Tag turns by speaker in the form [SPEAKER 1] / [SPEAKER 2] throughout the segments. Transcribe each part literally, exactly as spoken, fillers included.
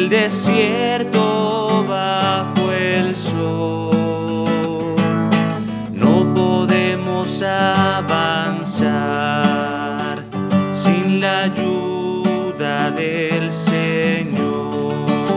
[SPEAKER 1] el desierto bajo el sol. No podemos avanzar sin la ayuda del Señor.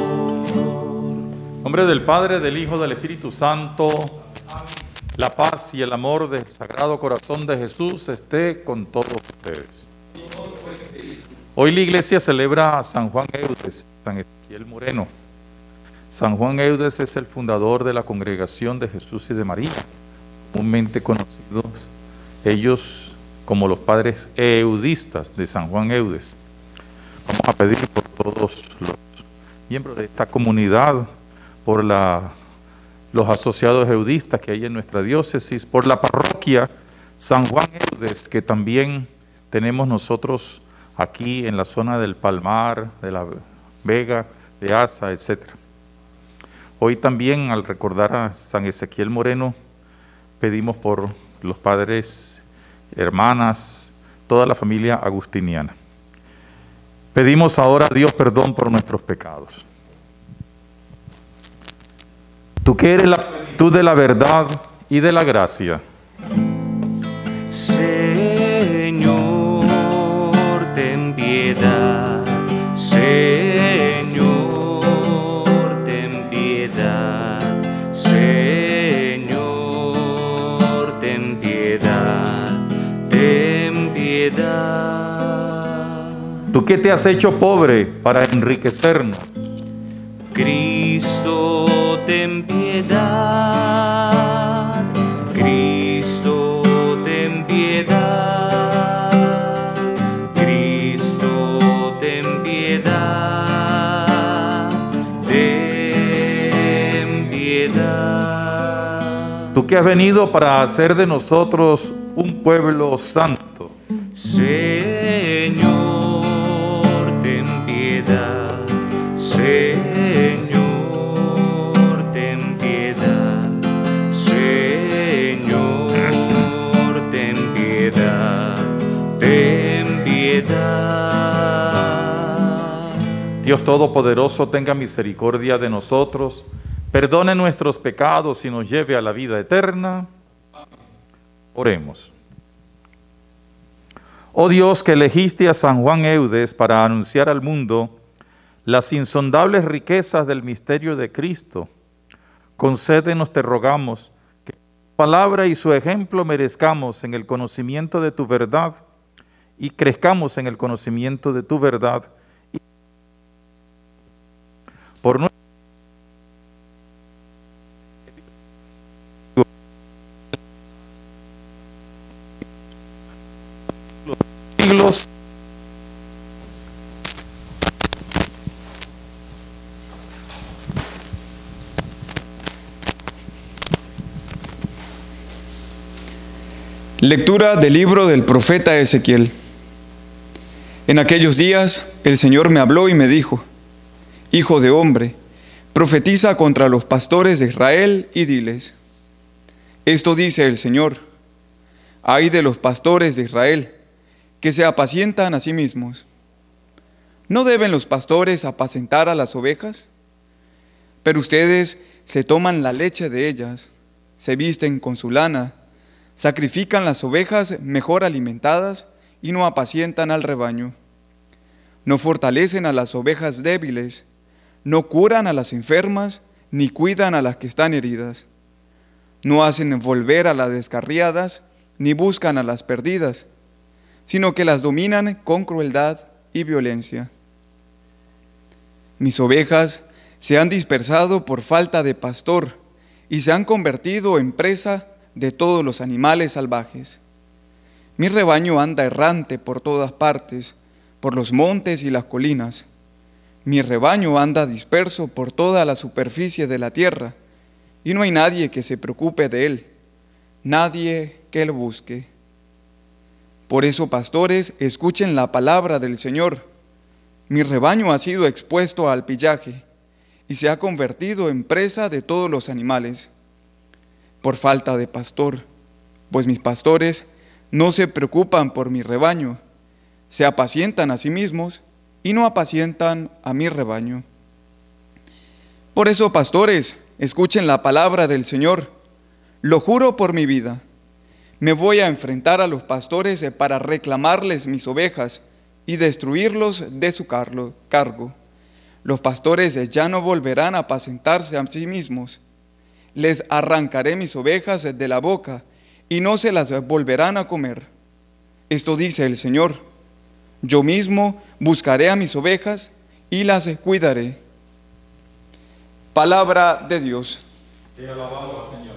[SPEAKER 2] En nombre del Padre, del Hijo, del Espíritu Santo. La paz y el amor del Sagrado Corazón de Jesús esté con todos ustedes. Hoy la iglesia celebra a San Juan Eudes, San Ezequiel Moreno. San Juan Eudes es el fundador de la Congregación de Jesús y de María, comúnmente conocidos ellos como los padres eudistas de San Juan Eudes. Vamos a pedir por todos los miembros de esta comunidad, por la los asociados eudistas que hay en nuestra diócesis, por la parroquia San Juan Eudes, que también tenemos nosotros aquí en la zona del Palmar, de la Vega, de Asa, etcétera. Hoy también, al recordar a San Ezequiel Moreno, pedimos por los padres, hermanas, toda la familia agustiniana. Pedimos ahora a Dios perdón por nuestros pecados. Tú que eres la plenitud de la verdad y de la gracia.
[SPEAKER 1] Señor, ten piedad. Señor, ten piedad. Señor, ten piedad. Ten piedad.
[SPEAKER 2] Tú que te has hecho pobre para enriquecernos.
[SPEAKER 1] Cristo, ten piedad. Cristo, ten piedad. Cristo, ten piedad. Ten piedad.
[SPEAKER 2] Tú que has venido para hacer de nosotros un pueblo santo.
[SPEAKER 1] Señor, ten piedad. Señor, ten piedad. Señor, ten piedad. Ten piedad.
[SPEAKER 2] Dios Todopoderoso, tenga misericordia de nosotros, perdone nuestros pecados y nos lleve a la vida eterna. Oremos. Oh Dios, que elegiste a San Juan Eudes para anunciar al mundo las insondables riquezas del misterio de Cristo, concédenos, te rogamos, que su palabra y su ejemplo merezcamos en el conocimiento de tu verdad y crezcamos en el conocimiento de tu verdad. Y por nuestro siglos.
[SPEAKER 3] Lectura del libro del profeta Ezequiel. En aquellos días el Señor me habló y me dijo: Hijo de hombre, profetiza contra los pastores de Israel y diles: Esto dice el Señor: Ay de los pastores de Israel, que se apacientan a sí mismos. ¿No deben los pastores apacentar a las ovejas? Pero ustedes se toman la leche de ellas, se visten con su lana, sacrifican las ovejas mejor alimentadas y no apacientan al rebaño. No fortalecen a las ovejas débiles, no curan a las enfermas, ni cuidan a las que están heridas. No hacen volver a las descarriadas, ni buscan a las perdidas, sino que las dominan con crueldad y violencia. Mis ovejas se han dispersado por falta de pastor y se han convertido en presa de todos los animales salvajes. Mi rebaño anda errante por todas partes, por los montes y las colinas. Mi rebaño anda disperso por toda la superficie de la tierra, y no hay nadie que se preocupe de él, nadie que lo busque. Por eso, pastores, escuchen la palabra del Señor. Mi rebaño ha sido expuesto al pillaje, y se ha convertido en presa de todos los animales, por falta de pastor, pues mis pastores no se preocupan por mi rebaño, se apacientan a sí mismos y no apacientan a mi rebaño. Por eso, pastores, escuchen la palabra del Señor. Lo juro por mi vida. Me voy a enfrentar a los pastores para reclamarles mis ovejas y destruirlos de su cargo. Los pastores ya no volverán a apacentarse a sí mismos. Les arrancaré mis ovejas de la boca y no se las volverán a comer. Esto dice el Señor. Yo mismo buscaré a mis ovejas y las cuidaré. Palabra de Dios.
[SPEAKER 2] Te alabamos, Señor.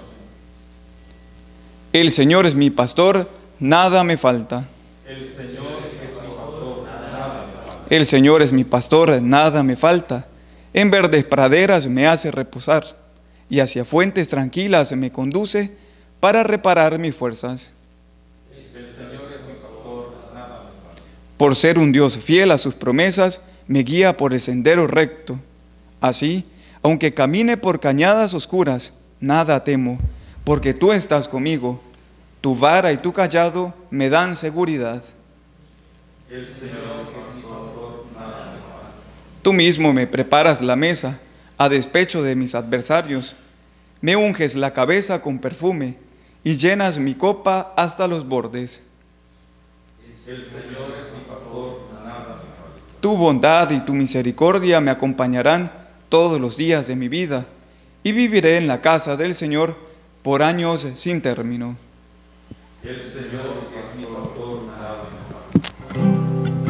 [SPEAKER 3] El Señor es mi pastor, nada me falta.
[SPEAKER 2] El Señor es mi pastor, nada me falta.
[SPEAKER 3] El Señor es mi pastor, nada me falta. En verdes praderas me hace reposar, y hacia fuentes tranquilas me conduce para reparar mis fuerzas.
[SPEAKER 2] El Señor es mi pastor, nada me falta.
[SPEAKER 3] Por ser un Dios fiel a sus promesas, me guía por el sendero recto. Así, aunque camine por cañadas oscuras, nada temo, porque tú estás conmigo. Tu vara y tu cayado me dan seguridad.
[SPEAKER 2] El Señor es mi pastor, nada me falta.
[SPEAKER 3] Tú mismo me preparas la mesa, a despecho de mis adversarios. Me unges la cabeza con perfume y llenas mi copa hasta los bordes.
[SPEAKER 2] El Señor es mi pastor, nada me falta.
[SPEAKER 3] Tu bondad y tu misericordia me acompañarán todos los días de mi vida, y viviré en la casa del Señor por años sin término.
[SPEAKER 2] El Señor es mi pastor, nada me falta.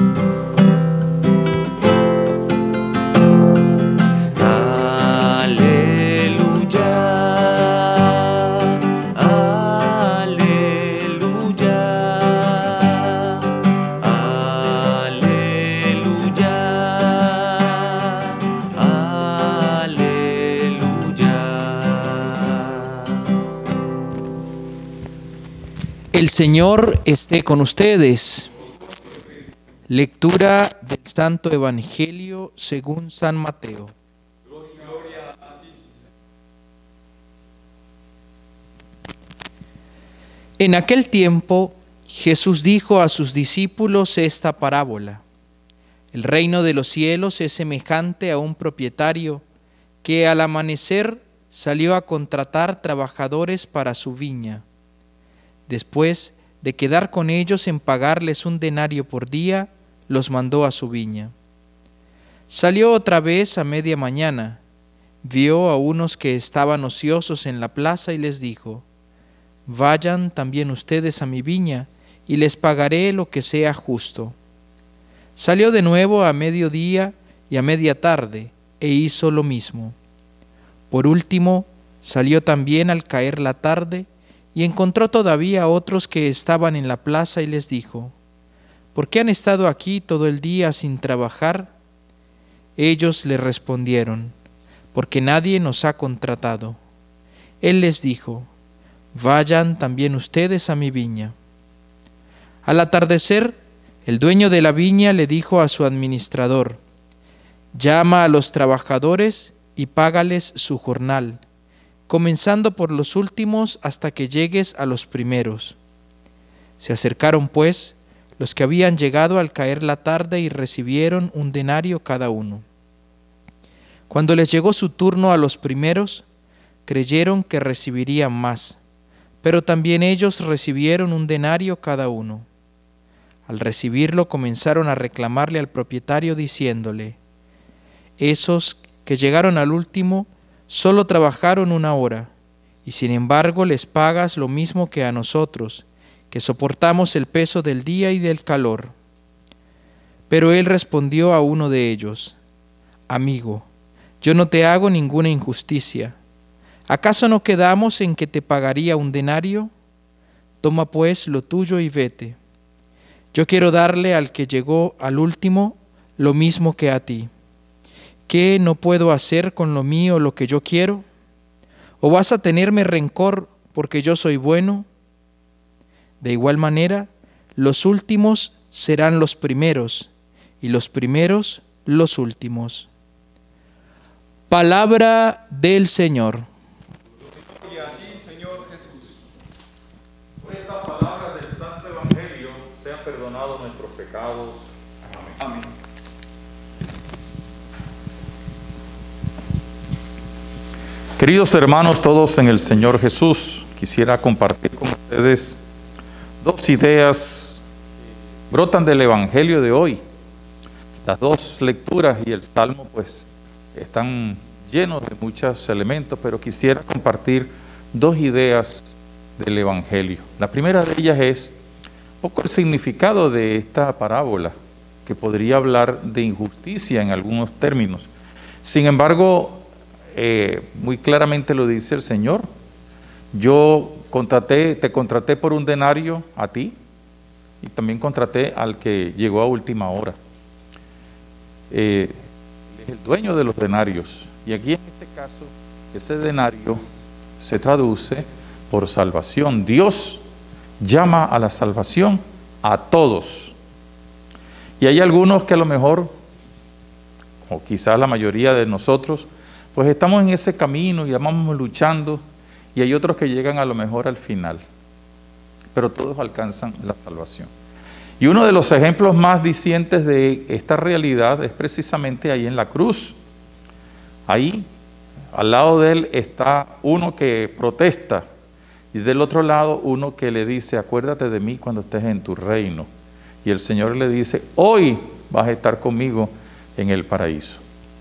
[SPEAKER 4] El Señor esté con ustedes. Lectura del Santo Evangelio según San Mateo. En aquel tiempo, Jesús dijo a sus discípulos esta parábola. El reino de los cielos es semejante a un propietario que al amanecer salió a contratar trabajadores para su viña. Después de quedar con ellos en pagarles un denario por día, los mandó a su viña. Salió otra vez a media mañana, vio a unos que estaban ociosos en la plaza y les dijo: vayan también ustedes a mi viña y les pagaré lo que sea justo. Salió de nuevo a mediodía y a media tarde e hizo lo mismo. Por último, salió también al caer la tarde y encontró todavía otros que estaban en la plaza y les dijo: ¿por qué han estado aquí todo el día sin trabajar? Ellos le respondieron: porque nadie nos ha contratado. Él les dijo: vayan también ustedes a mi viña. Al atardecer, el dueño de la viña le dijo a su administrador: llama a los trabajadores y págales su jornal, comenzando por los últimos hasta que llegues a los primeros. Se acercaron, pues, los que habían llegado al caer la tarde y recibieron un denario cada uno. Cuando les llegó su turno a los primeros, creyeron que recibirían más, pero también ellos recibieron un denario cada uno. Al recibirlo comenzaron a reclamarle al propietario diciéndole: esos que llegaron al último solo trabajaron una hora, y sin embargo les pagas lo mismo que a nosotros, que soportamos el peso del día y del calor. Pero él respondió a uno de ellos: amigo, yo no te hago ninguna injusticia. ¿Acaso no quedamos en que te pagaría un denario? Toma pues lo tuyo y vete. Yo quiero darle al que llegó al último lo mismo que a ti. ¿Qué no puedo hacer con lo mío lo que yo quiero? ¿O vas a tenerme rencor porque yo soy bueno? De igual manera, los últimos serán los primeros, y los primeros los últimos. Palabra del Señor.
[SPEAKER 3] Gloria a ti, Señor Jesús.
[SPEAKER 2] Por esta palabra del Santo Evangelio sean perdonados nuestros pecados. Amén.
[SPEAKER 3] Amén.
[SPEAKER 2] Queridos hermanos, todos en el Señor Jesús, quisiera compartir con ustedes dos ideas que brotan del Evangelio de hoy. Las dos lecturas y el Salmo pues están llenos de muchos elementos, pero quisiera compartir dos ideas del Evangelio. La primera de ellas es un poco el significado de esta parábola, que podría hablar de injusticia en algunos términos. Sin embargo, eh, muy claramente lo dice el Señor. Yo contraté, te contraté por un denario a ti y también contraté al que llegó a última hora. Eh, es el dueño de los denarios. Y aquí en este caso, ese denario se traduce por salvación. Dios llama a la salvación a todos. Y hay algunos que a lo mejor, o quizás la mayoría de nosotros, pues estamos en ese camino y vamos luchando, y hay otros que llegan a lo mejor al final, pero todos alcanzan la salvación. Y uno de los ejemplos más dicientes de esta realidad es precisamente ahí en la cruz. Ahí, al lado de él está uno que protesta, y del otro lado uno que le dice, acuérdate de mí cuando estés en tu reino. Y el Señor le dice, hoy vas a estar conmigo en el paraíso.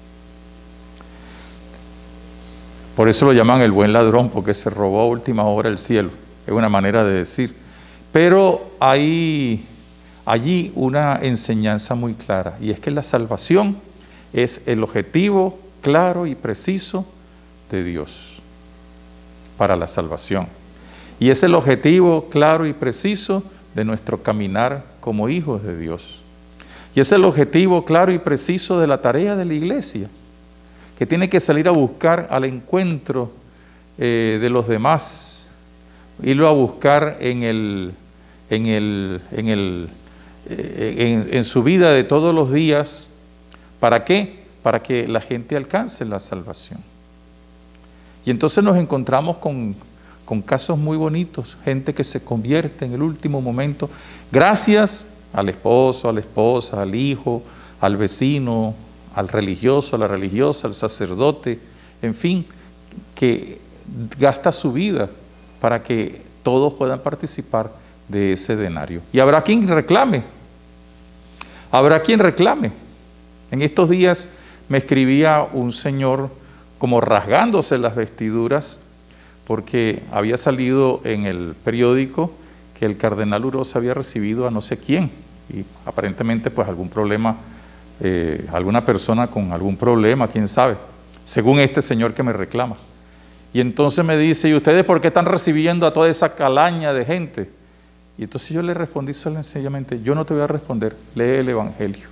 [SPEAKER 2] Por eso lo llaman el buen ladrón, porque se robó a última hora el cielo. Es una manera de decir. Pero hay allí una enseñanza muy clara, y es que la salvación es el objetivo claro y preciso de Dios para la salvación. Y es el objetivo claro y preciso de nuestro caminar como hijos de Dios. Y es el objetivo claro y preciso de la tarea de la iglesia, que tiene que salir a buscar al encuentro eh, de los demás, irlo a buscar en, el, en, el, en, el, eh, en, en su vida de todos los días. ¿Para qué? Para que la gente alcance la salvación. Y entonces nos encontramos con, con casos muy bonitos, gente que se convierte en el último momento, gracias al esposo, a la esposa, al hijo, al vecino, al religioso, a la religiosa, al sacerdote, en fin, que gasta su vida para que todos puedan participar de ese denario. Y habrá quien reclame, habrá quien reclame. En estos días me escribía un señor como rasgándose las vestiduras porque había salido en el periódico que el cardenal Urosa había recibido a no sé quién, y aparentemente pues algún problema, eh, alguna persona con algún problema, quién sabe, según este señor que me reclama. Y entonces me dice, ¿y ustedes por qué están recibiendo a toda esa calaña de gente? Y entonces yo le respondí sencillamente, yo no te voy a responder, lee el Evangelio.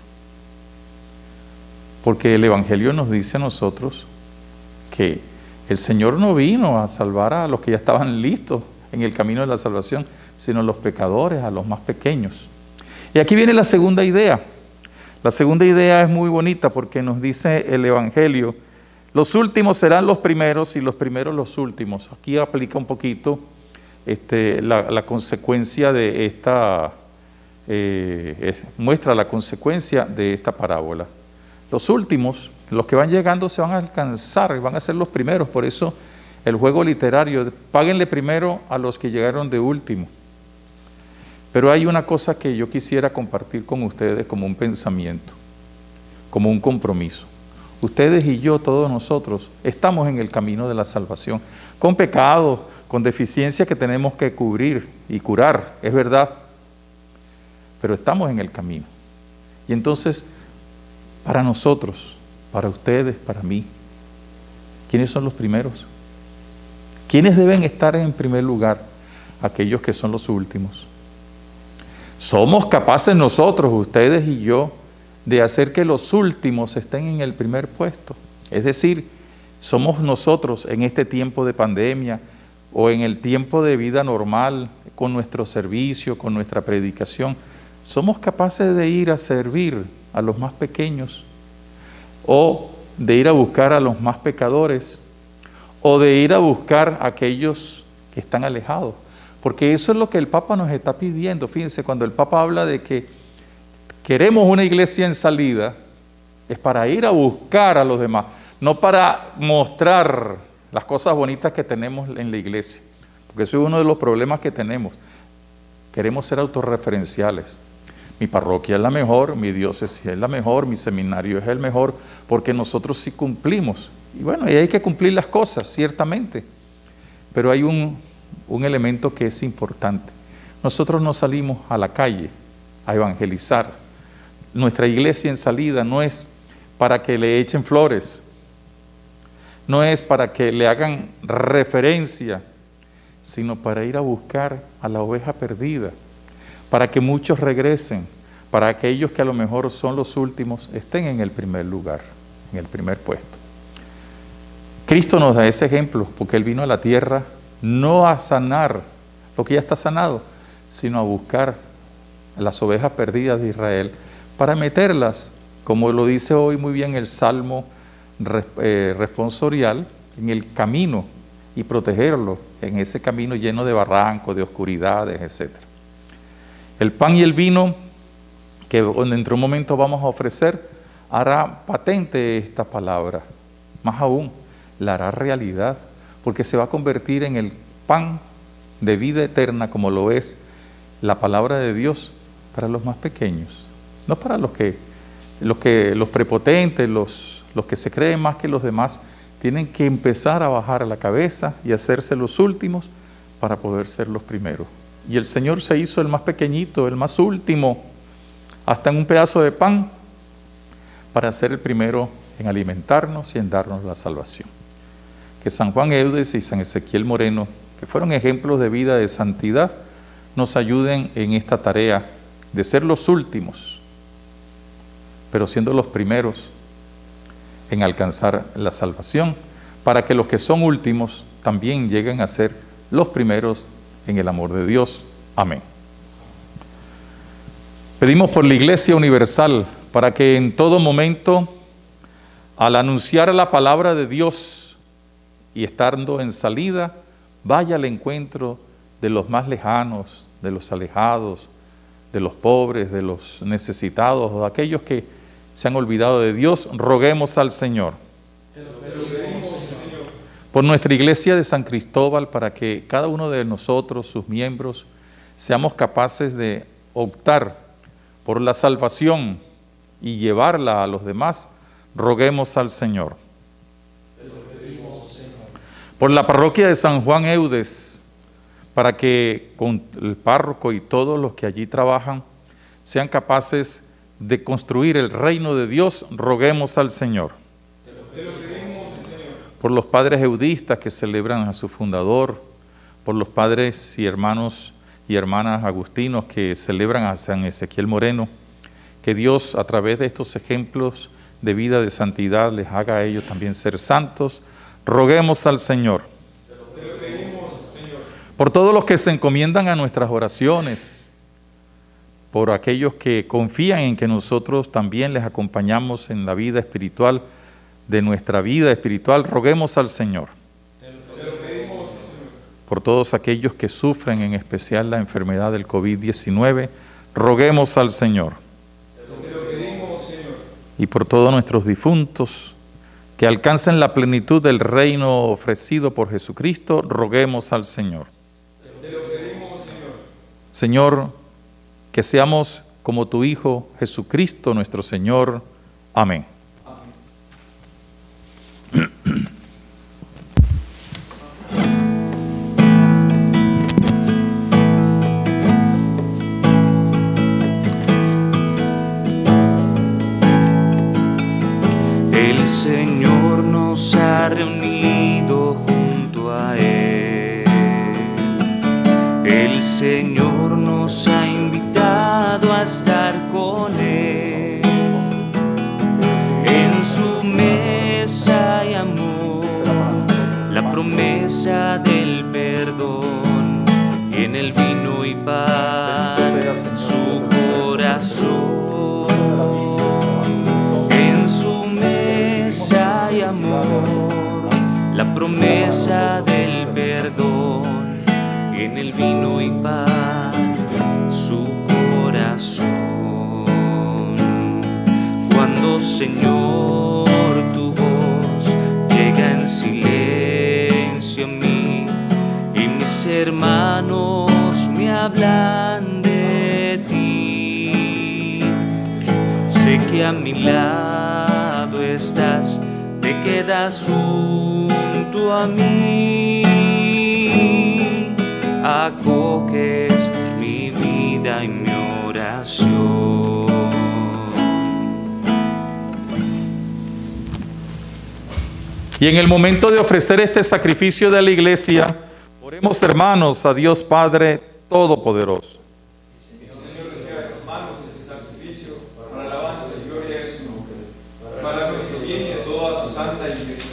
[SPEAKER 2] Porque el Evangelio nos dice a nosotros que el Señor no vino a salvar a los que ya estaban listos en el camino de la salvación, sino a los pecadores, a los más pequeños. Y aquí viene la segunda idea. La segunda idea es muy bonita porque nos dice el Evangelio, los últimos serán los primeros y los primeros los últimos. Aquí aplica un poquito este, la, la consecuencia de esta, eh, es, muestra la consecuencia de esta parábola. Los últimos, los que van llegando se van a alcanzar, van a ser los primeros. Por eso el juego literario, páguenle primero a los que llegaron de último. Pero hay una cosa que yo quisiera compartir con ustedes como un pensamiento, como un compromiso. Ustedes y yo, todos nosotros, estamos en el camino de la salvación, con pecados, con deficiencias que tenemos que cubrir y curar, es verdad, pero estamos en el camino. Y entonces, para nosotros, para ustedes, para mí, ¿quiénes son los primeros? ¿Quiénes deben estar en primer lugar? Aquellos que son los últimos. ¿Somos capaces nosotros, ustedes y yo, de hacer que los últimos estén en el primer puesto? Es decir, somos nosotros en este tiempo de pandemia o en el tiempo de vida normal, con nuestro servicio, con nuestra predicación, ¿somos capaces de ir a servir a los más pequeños? ¿O de ir a buscar a los más pecadores? ¿O de ir a buscar a aquellos que están alejados? Porque eso es lo que el Papa nos está pidiendo. Fíjense, cuando el Papa habla de que queremos una iglesia en salida, es para ir a buscar a los demás, no para mostrar las cosas bonitas que tenemos en la iglesia, porque eso es uno de los problemas que tenemos. Queremos ser autorreferenciales. Mi parroquia es la mejor, mi diócesis es la mejor, mi seminario es el mejor, porque nosotros sí cumplimos. Y bueno, y hay que cumplir las cosas, ciertamente. Pero hay un, un elemento que es importante. Nosotros no salimos a la calle a evangelizar. Nuestra iglesia en salida no es para que le echen flores, no es para que le hagan referencia, sino para ir a buscar a la oveja perdida, para que muchos regresen, para aquellos que a lo mejor son los últimos, estén en el primer lugar, en el primer puesto. Cristo nos da ese ejemplo, porque Él vino a la tierra no a sanar lo que ya está sanado, sino a buscar a las ovejas perdidas de Israel, para meterlas, como lo dice hoy muy bien el Salmo eh, responsorial, en el camino, y protegerlo en ese camino lleno de barrancos, de oscuridades, etcétera. El pan y el vino, que dentro de un momento vamos a ofrecer, hará patente esta palabra. Más aún, la hará realidad, porque se va a convertir en el pan de vida eterna, como lo es la palabra de Dios para los más pequeños, no para los que, los, que, los prepotentes, los, los que se creen más que los demás. Tienen que empezar a bajar la cabeza y hacerse los últimos para poder ser los primeros. Y el Señor se hizo el más pequeñito, el más último, hasta en un pedazo de pan, para ser el primero en alimentarnos y en darnos la salvación. Que San Juan Eudes y San Ezequiel Moreno, que fueron ejemplos de vida de santidad, nos ayuden en esta tarea de ser los últimos, pero siendo los primeros en alcanzar la salvación, para que los que son últimos también lleguen a ser los primeros en el amor de Dios. Amén. Pedimos por la Iglesia Universal, para que en todo momento, al anunciar la palabra de Dios y estando en salida, vaya al encuentro de los más lejanos, de los alejados, de los pobres, de los necesitados, o de aquellos que se han olvidado de Dios. Roguemos al Señor. Te lo pedimos, Señor. Por nuestra iglesia de San Cristóbal, para que cada uno de nosotros, sus miembros, seamos capaces de optar por la salvación y llevarla a los demás, roguemos al Señor. Te lo pedimos, Señor. Por la parroquia de San Juan Eudes, para que con el párroco y todos los que allí trabajan sean capaces de construir el reino de Dios, roguemos al Señor. Te lo pedimos, Señor. Por los padres eudistas que celebran a su fundador, por los padres y hermanos y hermanas agustinos que celebran a San Ezequiel Moreno, que Dios a través de estos ejemplos de vida de santidad les haga a ellos también ser santos, roguemos al Señor. Te lo pedimos, Señor. Por todos los que se encomiendan a nuestras oraciones, por aquellos que confían en que nosotros también les acompañamos en la vida espiritual, de nuestra vida espiritual, roguemos al Señor. Te lo pedimos, Señor. Por todos aquellos que sufren en especial la enfermedad del COVID diecinueve, roguemos al Señor. Te lo pedimos, Señor. Y por todos nuestros difuntos, que alcancen la plenitud del reino ofrecido por Jesucristo, roguemos al Señor. Te lo pedimos, Señor. Señor, que seamos como tu Hijo Jesucristo nuestro Señor. Amén. Amén.
[SPEAKER 1] El Señor nos ha reunido junto a Él. El Señor nos ha invitado a estar con Él. En su mesa hay amor, la promesa del perdón, y en el vino y pan su corazón. En su mesa hay amor, la promesa del perdón, y en el vino y pan su corazón. Cuando, Señor, tu voz llega en silencio, mi lado estás, te quedas junto a mí, acoges mi vida y mi oración.
[SPEAKER 2] Y en el momento de ofrecer este sacrificio de la iglesia, oremos, hermanos, a Dios Padre Todopoderoso.
[SPEAKER 3] Señor, reciba de tus manos este sacrificio para la alabanza y gloria de su nombre, para nuestro bien y de toda su santa iglesia.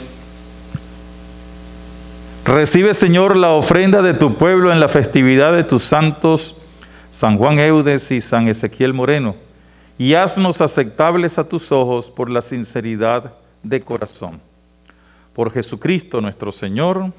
[SPEAKER 2] Recibe, Señor, la ofrenda de tu pueblo en la festividad de tus santos, San Juan Eudes y San Ezequiel Moreno, y haznos aceptables a tus ojos por la sinceridad de corazón. Por Jesucristo nuestro Señor.
[SPEAKER 3] Amén.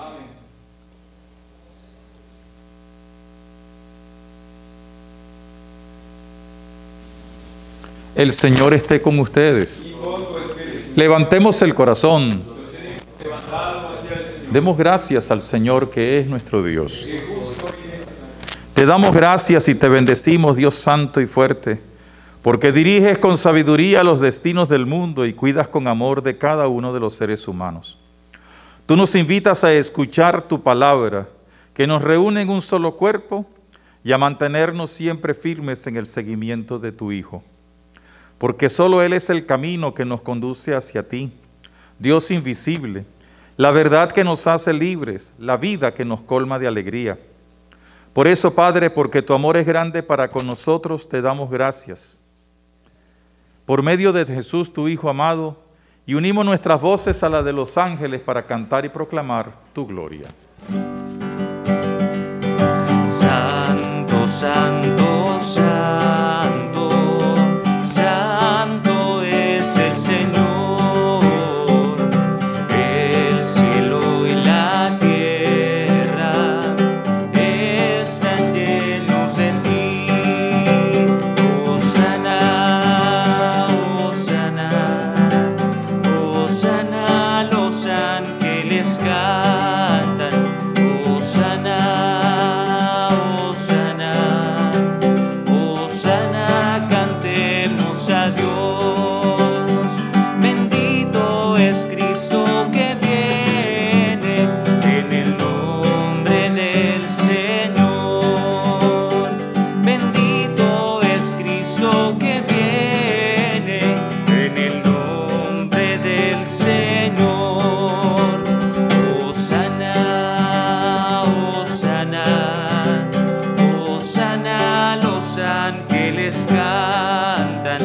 [SPEAKER 2] El Señor esté con ustedes.
[SPEAKER 3] Y con tu espíritu.
[SPEAKER 2] Levantemos el corazón.
[SPEAKER 3] Lo tenemos levantado hacia el Señor.
[SPEAKER 2] Demos gracias al Señor que es nuestro Dios. Te damos gracias y te bendecimos, Dios santo y fuerte, porque diriges con sabiduría los destinos del mundo y cuidas con amor de cada uno de los seres humanos. Tú nos invitas a escuchar tu palabra, que nos reúne en un solo cuerpo, y a mantenernos siempre firmes en el seguimiento de tu Hijo. Porque solo Él es el camino que nos conduce hacia ti, Dios invisible, la verdad que nos hace libres, la vida que nos colma de alegría. Por eso, Padre, porque tu amor es grande para con nosotros, te damos gracias. Por medio de Jesús, tu Hijo amado, y unimos nuestras voces a la de los ángeles para cantar y proclamar tu gloria.
[SPEAKER 1] Santo, santo, santo, santo es el Señor, el cielo y la tierra están llenos de ti. Hosana, hosana, hosana, los ángeles cantan, hosana, hosana, hosana, cantemos a Dios. Bendito es Cristo que viene en el nombre del Señor. Bendito es Cristo que viene en el nombre del Señor. Hosana, hosana, hosana, los ángeles cantan.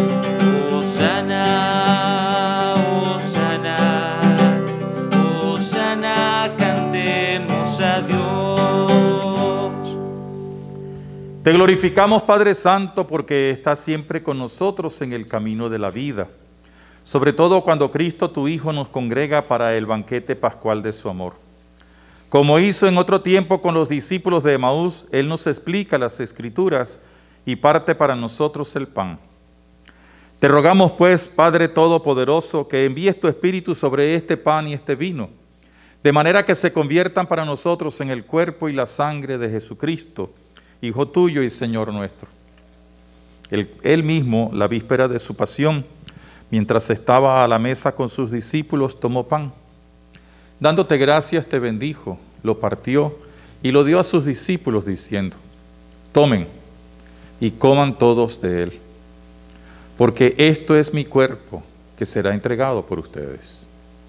[SPEAKER 1] Hosana, hosana, hosana, cantemos a Dios.
[SPEAKER 2] Te glorificamos, Padre Santo, porque estás siempre con nosotros en el camino de la vida, sobre todo cuando Cristo, tu Hijo, nos congrega para el banquete pascual de su amor. Como hizo en otro tiempo con los discípulos de Emaús, Él nos explica las Escrituras y parte para nosotros el pan. Te rogamos, pues, Padre Todopoderoso, que envíes tu Espíritu sobre este pan y este vino, de manera que se conviertan para nosotros en el cuerpo y la sangre de Jesucristo, Hijo tuyo y Señor nuestro. Él, él mismo, la víspera de su pasión, mientras estaba a la mesa con sus discípulos, tomó pan. Dándote gracias, te bendijo, lo partió y lo dio a sus discípulos, diciendo: tomen y coman todos de él, porque esto es mi cuerpo, que será entregado por ustedes.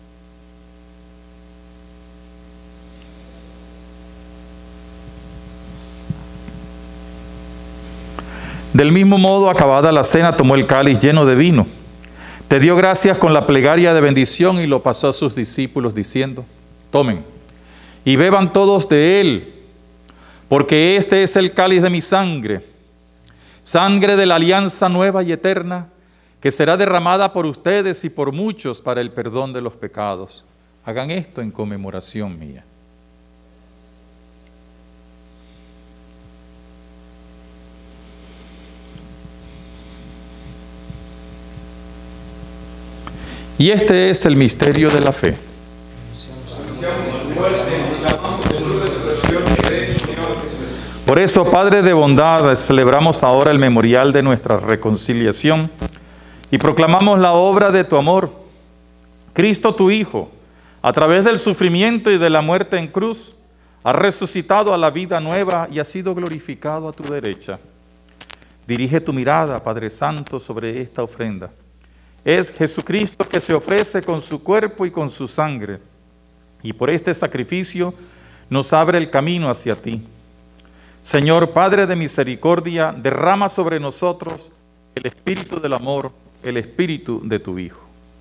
[SPEAKER 2] Del mismo modo, acabada la cena, tomó el cáliz lleno de vino, te dio gracias con la plegaria de bendición y lo pasó a sus discípulos, diciendo: tomen y beban todos de él, porque este es el cáliz de mi sangre, sangre de la alianza nueva y eterna, que será derramada por ustedes y por muchos para el perdón de los pecados. Hagan esto en conmemoración mía. Y este es el misterio de la fe. Por eso, Padre de bondad, celebramos ahora el memorial de nuestra reconciliación y proclamamos la obra de tu amor. Cristo tu Hijo, a través del sufrimiento y de la muerte en cruz, ha resucitado a la vida nueva y ha sido glorificado a tu derecha. Dirige tu mirada, Padre Santo, sobre esta ofrenda. Es Jesucristo que se ofrece con su cuerpo y con su sangre, y por este sacrificio nos abre el camino hacia ti. Señor, Padre de misericordia, derrama sobre nosotros el espíritu del amor, el espíritu de tu Hijo.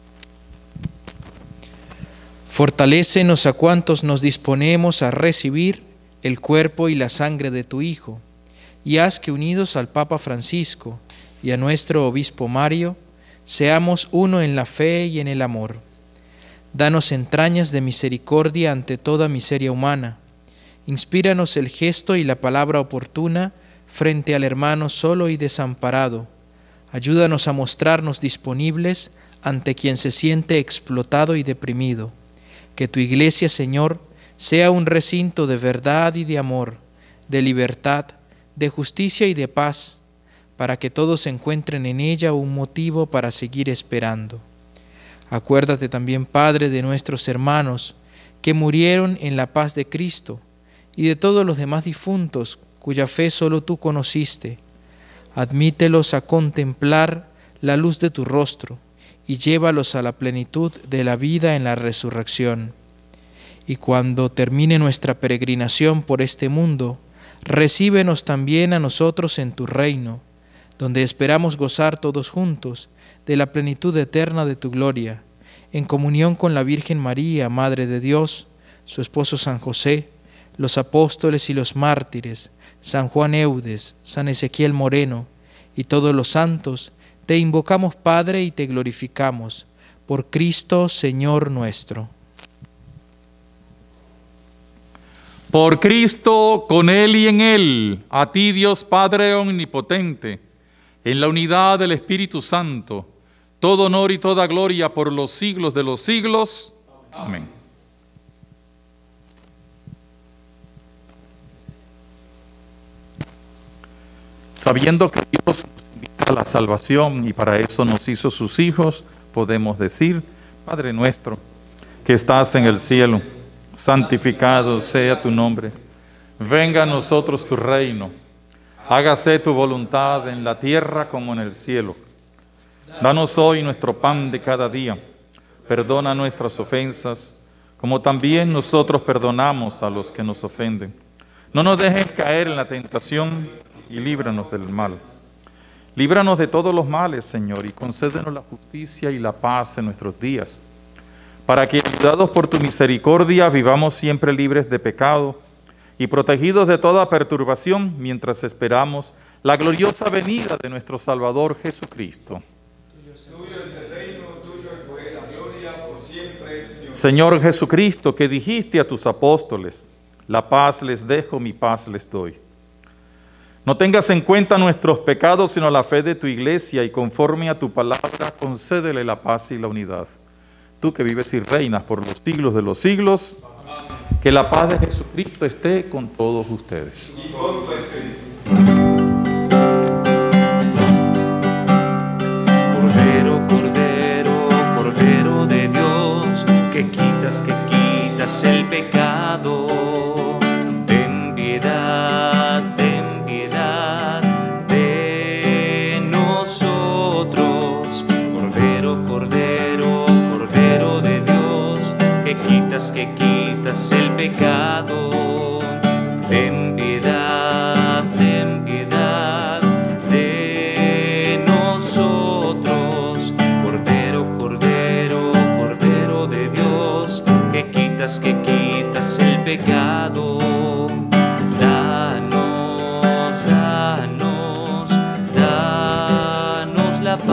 [SPEAKER 4] Fortalécenos a cuantos nos disponemos a recibir el cuerpo y la sangre de tu Hijo, y haz que unidos al Papa Francisco y a nuestro Obispo Mario, seamos uno en la fe y en el amor. Danos entrañas de misericordia ante toda miseria humana. Inspíranos el gesto y la palabra oportuna frente al hermano solo y desamparado. Ayúdanos a mostrarnos disponibles ante quien se siente explotado y deprimido. Que tu Iglesia, Señor, sea un recinto de verdad y de amor, de libertad, de justicia y de paz, para que todos encuentren en ella un motivo para seguir esperando. Acuérdate también, Padre, de nuestros hermanos que murieron en la paz de Cristo y de todos los demás difuntos cuya fe solo tú conociste. Admítelos a contemplar la luz de tu rostro y llévalos a la plenitud de la vida en la resurrección. Y cuando termine nuestra peregrinación por este mundo, recíbenos también a nosotros en tu reino, donde esperamos gozar todos juntos de la plenitud eterna de tu gloria, en comunión con la Virgen María, Madre de Dios, su esposo San José, los apóstoles y los mártires, San Juan Eudes, San Ezequiel Moreno y todos los santos. Te invocamos, Padre, y te glorificamos, por Cristo, Señor nuestro.
[SPEAKER 2] Por Cristo, con Él y en Él, a ti, Dios Padre omnipotente, en la unidad del Espíritu Santo, todo honor y toda gloria por los siglos de los siglos. Amén. Sabiendo que Dios nos invita a la salvación y para eso nos hizo sus hijos, podemos decir: Padre nuestro, que estás en el cielo, santificado sea tu nombre. Venga a nosotros tu reino. Hágase tu voluntad en la tierra como en el cielo. Danos hoy nuestro pan de cada día. Perdona nuestras ofensas, como también nosotros perdonamos a los que nos ofenden. No nos dejes caer en la tentación y líbranos del mal. Líbranos de todos los males, Señor, y concédenos la justicia y la paz en nuestros días, para que, ayudados por tu misericordia, vivamos siempre libres de pecado y protegidos de toda perturbación, mientras esperamos la gloriosa venida de nuestro Salvador Jesucristo.
[SPEAKER 3] Tuyo es el reino, tuyo es la gloria, por siempre, Señor.
[SPEAKER 2] Señor Jesucristo, que dijiste a tus apóstoles: la paz les dejo, mi paz les doy. No tengas en cuenta nuestros pecados, sino la fe de tu Iglesia, y conforme a tu palabra, concédele la paz y la unidad. Tú que vives y reinas por los siglos de los siglos, que la paz de Jesucristo esté con todos ustedes.
[SPEAKER 3] Y con tu espíritu.
[SPEAKER 1] Cordero, Cordero, Cordero de Dios, que quitas, que quitas el pecado. Ten piedad, ten piedad de nosotros. Cordero, Cordero, Cordero de Dios, que quitas, que quitas el pecado. Ten piedad, ten piedad de nosotros. Cordero, Cordero, Cordero de Dios, que quitas, que quitas el pecado. Danos, danos, danos la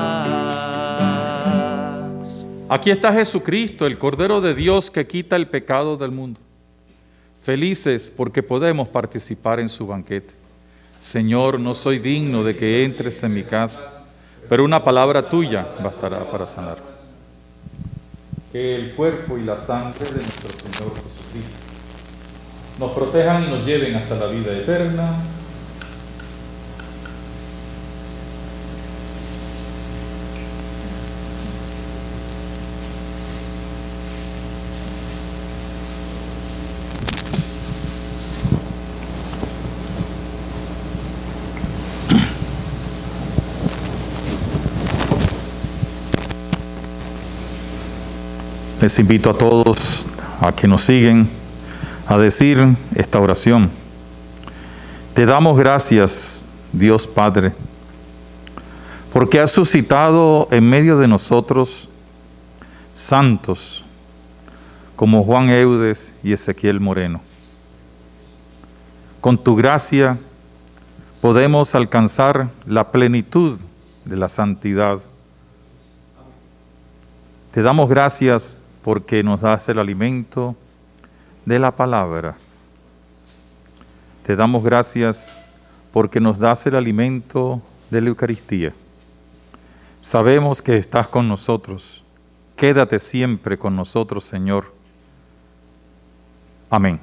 [SPEAKER 1] paz.
[SPEAKER 2] Aquí está Jesucristo, el Cordero de Dios que quita el pecado del mundo. Felices porque podemos participar en su banquete. Señor, no soy digno de que entres en mi casa, pero una palabra tuya bastará para sanar. Que el cuerpo y la sangre de nuestro Señor Jesucristo nos protejan y nos lleven hasta la vida eterna. Les invito a todos a que nos siguen a decir esta oración. Te damos gracias, Dios Padre, porque has suscitado en medio de nosotros santos como Juan Eudes y Ezequiel Moreno. Con tu gracia podemos alcanzar la plenitud de la santidad. Te damos gracias porque nos das el alimento de la palabra. Te damos gracias porque nos das el alimento de la Eucaristía. Sabemos que estás con nosotros. Quédate siempre con nosotros, Señor. Amén.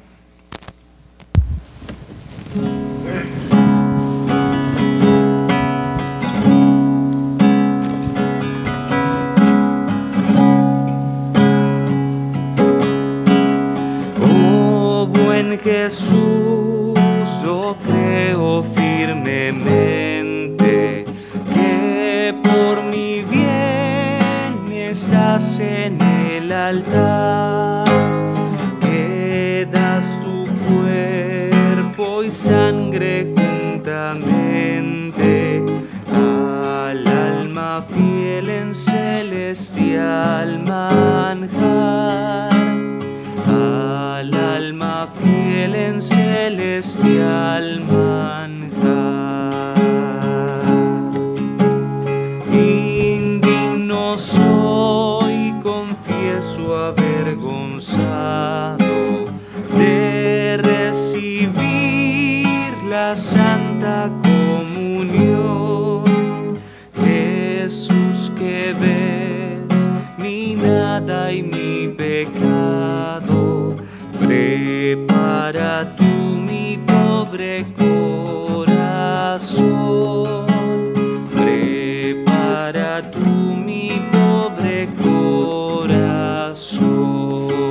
[SPEAKER 1] Jesús, yo creo firmemente que por mi bien estás en el altar, que das tu cuerpo y sangre juntamente al alma fiel en celestial manjar. Al alma fiel en celestial manjar. Indigno soy, confieso avergonzado de recibir la Santa Comunión. Jesús, que ves mi nada y mi pecado, prepara tú mi pobre corazón, prepara tú mi pobre corazón.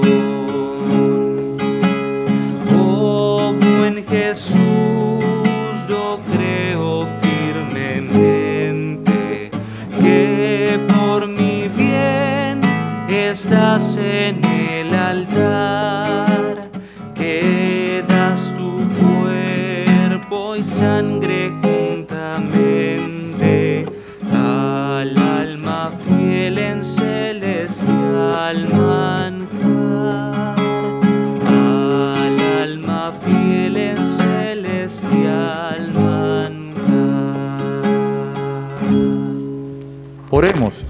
[SPEAKER 1] Oh buen Jesús, yo creo firmemente que por mi bien estás en el altar, que das tu cuerpo y sangre juntamente al alma fiel en celestial manjar, al alma fiel en celestial manjar.
[SPEAKER 2] Oremos.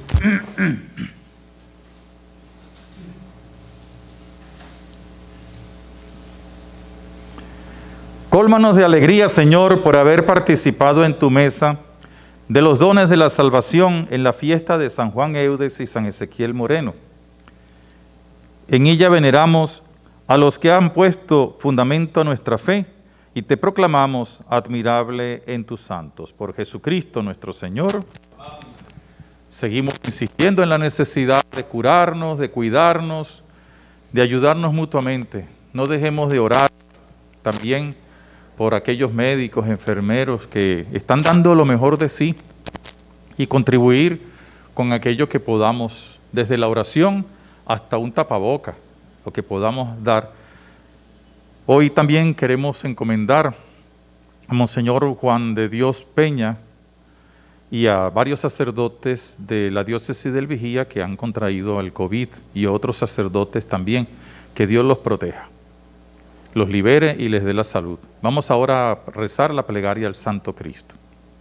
[SPEAKER 2] Cólmanos de alegría, Señor, por haber participado en tu mesa de los dones de la salvación en la fiesta de San Juan Eudes y San Ezequiel Moreno. En ella veneramos a los que han puesto fundamento a nuestra fe y te proclamamos admirable en tus santos. Por Jesucristo nuestro Señor. Amén. Seguimos insistiendo en la necesidad de curarnos, de cuidarnos, de ayudarnos mutuamente. No dejemos de orar también por aquellos médicos, enfermeros que están dando lo mejor de sí y contribuir con aquello que podamos, desde la oración hasta un tapaboca, lo que podamos dar. Hoy también queremos encomendar a Monseñor Juan de Dios Peña y a varios sacerdotes de la diócesis del Vigía que han contraído el COVID y otros sacerdotes también, que Dios los proteja, los libere y les dé la salud. Vamos ahora a rezar la plegaria al Santo Cristo.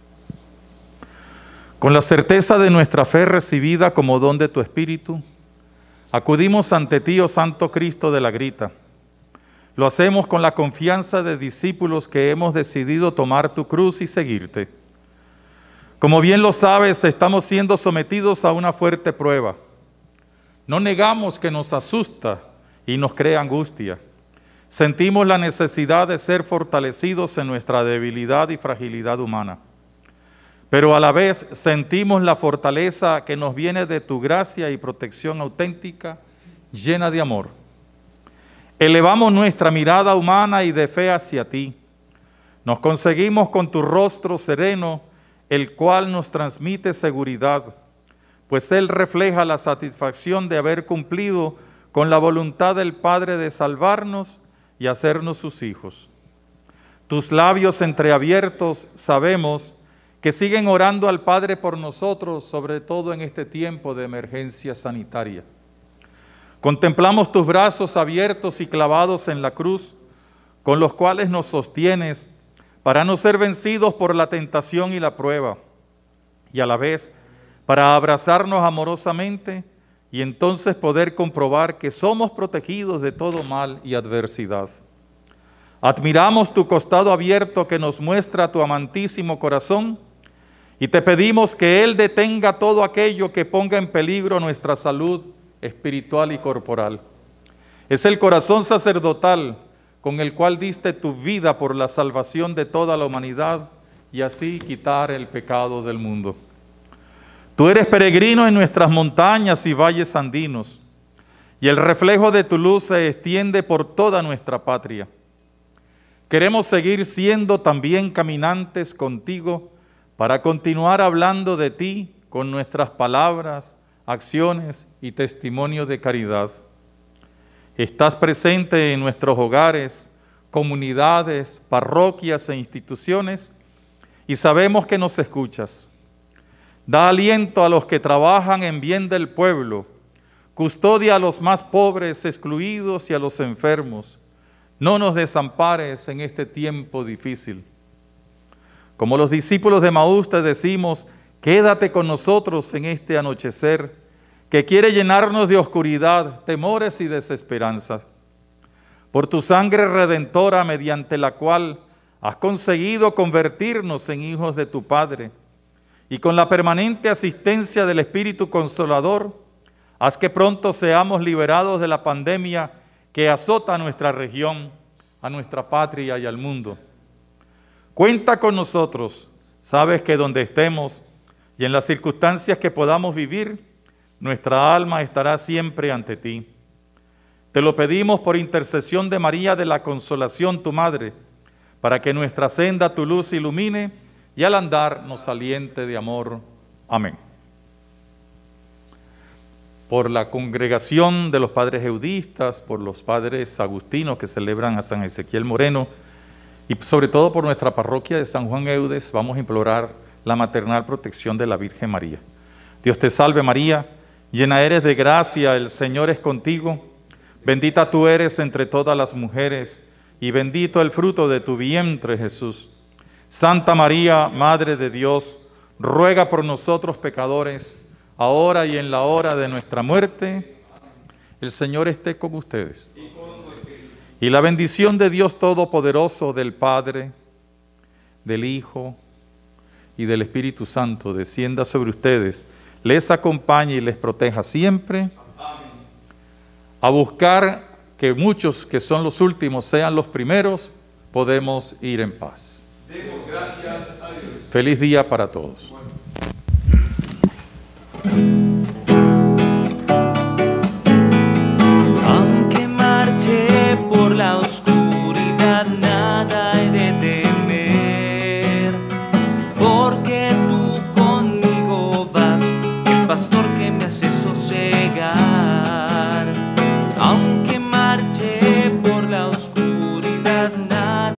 [SPEAKER 2] Con la certeza de nuestra fe recibida como don de tu Espíritu, acudimos ante ti, oh Santo Cristo de la Grita. Lo hacemos con la confianza de discípulos que hemos decidido tomar tu cruz y seguirte. Como bien lo sabes, estamos siendo sometidos a una fuerte prueba. No negamos que nos asusta y nos crea angustia. Sentimos la necesidad de ser fortalecidos en nuestra debilidad y fragilidad humana. Pero a la vez sentimos la fortaleza que nos viene de tu gracia y protección auténtica, llena de amor. Elevamos nuestra mirada humana y de fe hacia ti. Nos conseguimos con tu rostro sereno, el cual nos transmite seguridad, pues Él refleja la satisfacción de haber cumplido con la voluntad del Padre de salvarnos y hacernos sus hijos. Tus labios entreabiertos sabemos que siguen orando al Padre por nosotros, sobre todo en este tiempo de emergencia sanitaria. Contemplamos tus brazos abiertos y clavados en la cruz, con los cuales nos sostienes para no ser vencidos por la tentación y la prueba, y a la vez para abrazarnos amorosamente y entonces poder comprobar que somos protegidos de todo mal y adversidad. Admiramos tu costado abierto que nos muestra tu amantísimo corazón y te pedimos que Él detenga todo aquello que ponga en peligro nuestra salud espiritual y corporal. Es el corazón sacerdotal con el cual diste tu vida por la salvación de toda la humanidad y así quitar el pecado del mundo. Tú eres peregrino en nuestras montañas y valles andinos, y el reflejo de tu luz se extiende por toda nuestra patria. Queremos seguir siendo también caminantes contigo para continuar hablando de ti con nuestras palabras, acciones y testimonio de caridad. Estás presente en nuestros hogares, comunidades, parroquias e instituciones y sabemos que nos escuchas. Da aliento a los que trabajan en bien del pueblo, custodia a los más pobres, excluidos y a los enfermos. No nos desampares en este tiempo difícil. Como los discípulos de Maús te decimos, quédate con nosotros en este anochecer que quiere llenarnos de oscuridad, temores y desesperanza. Por tu sangre redentora mediante la cual has conseguido convertirnos en hijos de tu Padre, y con la permanente asistencia del Espíritu Consolador, haz que pronto seamos liberados de la pandemia que azota a nuestra región, a nuestra patria y al mundo. Cuenta con nosotros, sabes que donde estemos y en las circunstancias que podamos vivir, nuestra alma estará siempre ante ti. Te lo pedimos por intercesión de María de la Consolación, tu Madre, para que nuestra senda tu luz ilumine y al andar nos aliente de amor. Amén. Por la congregación de los padres eudistas, por los padres agustinos que celebran a San Ezequiel Moreno y sobre todo por nuestra parroquia de San Juan Eudes, vamos a implorar la maternal protección de la Virgen María. Dios te salve María, llena eres de gracia, el Señor es contigo, bendita tú eres entre todas las mujeres y bendito el fruto de tu vientre Jesús. Santa María, Madre de Dios, ruega por nosotros pecadores, ahora y en la hora de nuestra muerte. El Señor esté con ustedes. Y la bendición de Dios Todopoderoso, del Padre, del Hijo y del Espíritu Santo, descienda sobre ustedes, les acompañe y les proteja siempre. A buscar que muchos que son los últimos sean los primeros, podemos ir en paz. Demos gracias a Dios. Feliz día para todos. Bueno.